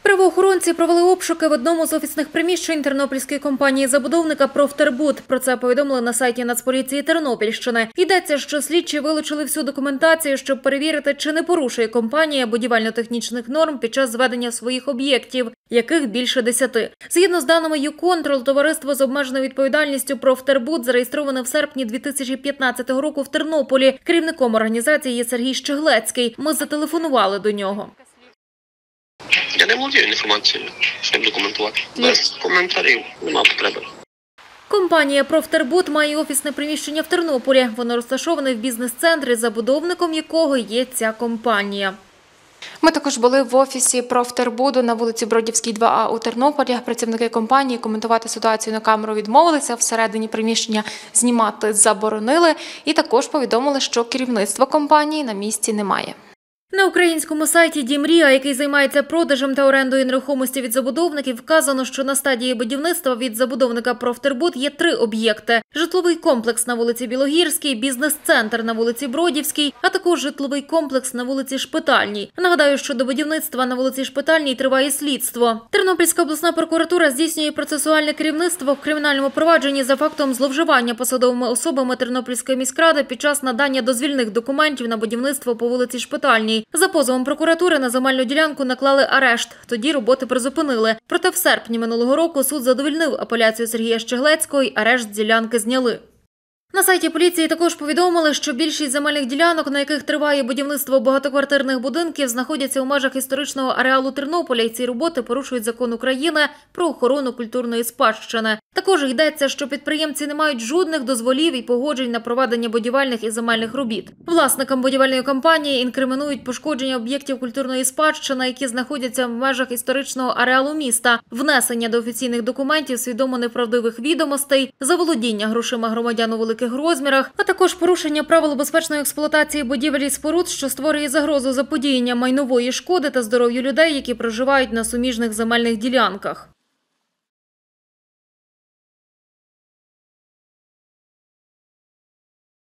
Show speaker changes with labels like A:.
A: Правоохоронці провели обшуки в одному з офісних приміщень тернопільської компанії-забудовника «Профтербуд». Про це повідомили на сайті Нацполіції Тернопільщини. Йдеться, що слідчі вилучили всю документацію, щоб перевірити, чи не порушує компанія будівельно-технічних норм під час зведення своїх об'єктів, яких більше 10. Згідно з даними «Юконтрол», товариство з обмеженою відповідальністю «Профтербуд» зареєстроване в серпні 2015 року в Тернополі. Керівником організації є Сергій Щеглецький. Ми зателефонували до нього.
B: Я не володію інформацією, щоб документувати. Без коментарів немає потреби.
A: Компанія «Профтербуд» має офісне приміщення в Тернополі. Воно розташоване в бізнес-центрі, забудовником якого є ця компанія.
C: Ми також були в офісі «Профтербуду» на вулиці Бродівській, 2А у Тернополі. Працівники компанії коментувати ситуацію на камеру відмовилися, всередині приміщення знімати заборонили і також повідомили, що керівництва компанії на місці немає.
A: На українському сайті «Дімрія», який займається продажем та орендою нерухомості від забудовників, вказано, що на стадії будівництва від забудовника «Профтербуд» є 3 об'єкти – житловий комплекс на вулиці Білогірській, бізнес-центр на вулиці Бродівській, а також житловий комплекс на вулиці Шпитальній. Нагадаю, що до будівництва на вулиці Шпитальній триває слідство. Тернопільська обласна прокуратура здійснює процесуальне керівництво в кримінальному провадженні за фактом зловживання посадовими особами Тернопільської міськради під час надання дозвільних документів на будівництво по вулиці Шпитальній. За позовом прокуратури на земельну ділянку наклали арешт. Тоді роботи призупинили. Проте в серпні минулого року суд задовольнив апеляцію Сергія Щеглецького і арешт з ділянки зняли. На сайті поліції також повідомили, що більшість земельних ділянок, на яких триває будівництво багатоквартирних будинків, знаходяться у межах історичного ареалу Тернополя, і ці роботи порушують закон України про охорону культурної спадщини. Також йдеться, що підприємці не мають жодних дозволів і погоджень на проведення будівельних і земельних робіт. Власникам будівельної компанії інкримінують пошкодження об'єктів культурної спадщини, які знаходяться в межах історичного ареалу міста, внесення до офіційних документів свідомо неправдивих відомостей, заволодіння грошима громадян у великих розмірах, а також порушення правил безпечної експлуатації будівель і споруд, що створює загрозу заподіяння майнової шкоди та здоров'ю людей, які проживають на суміжних земельних ділянках.